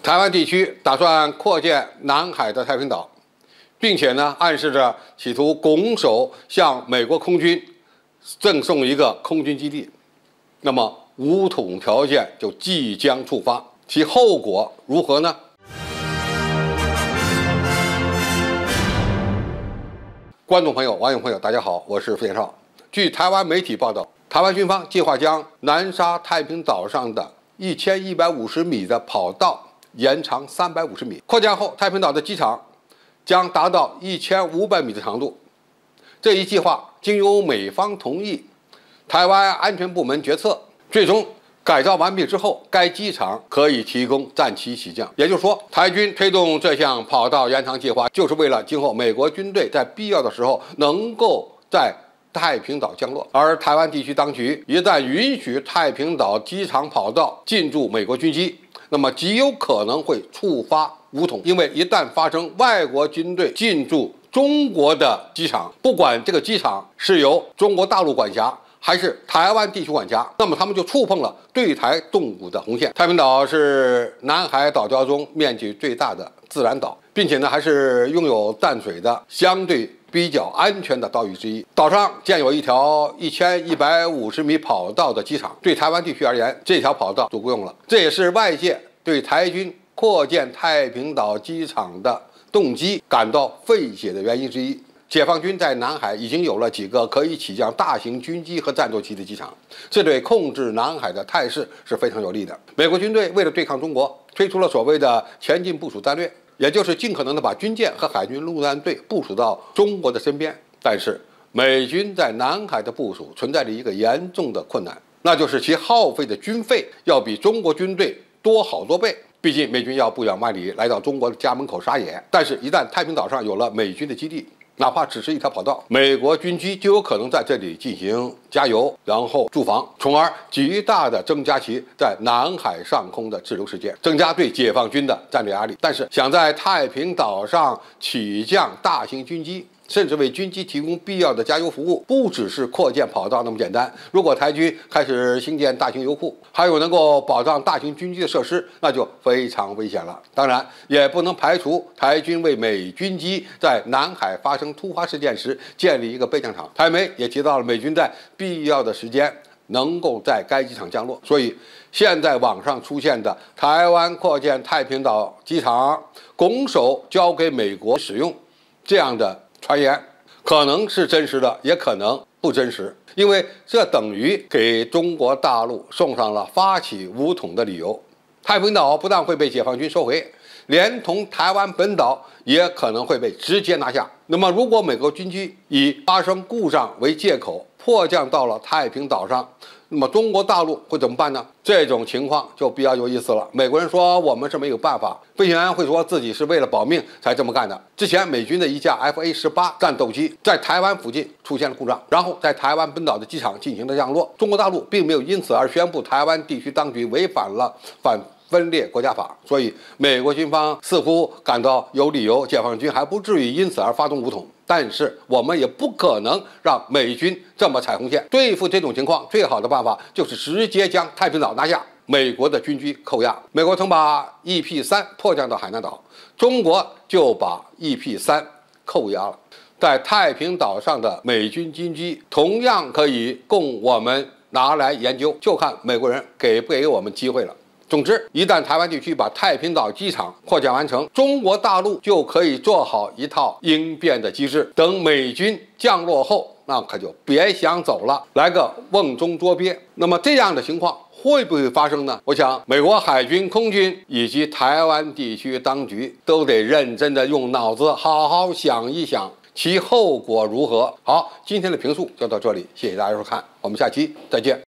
台湾地区打算扩建南海的太平岛，并且呢，暗示着企图拱手向美国空军赠送一个空军基地。那么，武统条件就即将触发，其后果如何呢？观众朋友、网友朋友，大家好，我是付建少。据台湾媒体报道，台湾军方计划将南沙太平岛上的1150米的跑道延长350米，扩建后，太平岛的机场将达到1500米的长度。这一计划经由美方同意，台湾安全部门决策，最终改造完毕之后，该机场可以提供战机起降。也就是说，台军推动这项跑道延长计划，就是为了今后美国军队在必要的时候能够在太平岛降落。而台湾地区当局一旦允许太平岛机场跑道进驻美国军机，那么极有可能会触发武统，因为一旦发生外国军队进驻中国的机场，不管这个机场是由中国大陆管辖还是台湾地区管辖，那么他们就触碰了对台动武的红线。太平岛是南海岛礁中面积最大的自然岛，并且呢还是拥有淡水的相对比较安全的岛屿之一。岛上建有一条1150米跑道的机场，对台湾地区而言，这条跑道足够用了。这也是外界对台军扩建太平岛机场的动机感到费解的原因之一。解放军在南海已经有了几个可以起降大型军机和战斗机的机场，这对控制南海的态势是非常有利的。美国军队为了对抗中国，推出了所谓的前进部署战略，也就是尽可能的把军舰和海军陆战队部署到中国的身边。但是美军在南海的部署存在着一个严重的困难，那就是其耗费的军费要比中国军队多好多倍。毕竟美军要不远万里来到中国的家门口撒野，但是一旦太平岛上有了美军的基地，哪怕只是一条跑道，美国军机就有可能在这里进行加油，然后驻防，从而极大的增加其在南海上空的滞留时间，增加对解放军的战略压力。但是想在太平岛上起降大型军机，甚至为军机提供必要的加油服务，不只是扩建跑道那么简单。如果台军开始兴建大型油库，还有能够保障大型军机的设施，那就非常危险了。当然，也不能排除台军为美军机在南海发生突发事件时建立一个备降场。台媒也提到了美军在必要的时间能够在该机场降落。所以，现在网上出现的台湾扩建太平岛机场拱手交给美国使用这样的传言，可能是真实的，也可能不真实，因为这等于给中国大陆送上了发起武统的理由。太平岛不但会被解放军收回，连同台湾本岛也可能会被直接拿下。那么，如果美国军机以发生故障为借口迫降到了太平岛上，那么中国大陆会怎么办呢？这种情况就比较有意思了。美国人说我们是没有办法，飞行员会说自己是为了保命才这么干的。之前美军的一架 FA-18战斗机在台湾附近出现了故障，然后在台湾本岛的机场进行了降落。中国大陆并没有因此而宣布台湾地区当局违反了反分裂国家法，所以美国军方似乎感到有理由，解放军还不至于因此而发动武统。但是我们也不可能让美军这么踩红线。对付这种情况，最好的办法就是直接将太平岛拿下，美国的军机扣押。美国曾把 EP-3迫降到海南岛，中国就把 EP-3扣押了。在太平岛上的美军军机同样可以供我们拿来研究，就看美国人给不给我们机会了。总之，一旦台湾地区把太平岛机场扩建完成，中国大陆就可以做好一套应变的机制。等美军降落后，那可就别想走了，来个瓮中捉鳖。那么这样的情况会不会发生呢？我想，美国海军、空军以及台湾地区当局都得认真的用脑子好好想一想，其后果如何。好，今天的评述就到这里，谢谢大家收看，我们下期再见。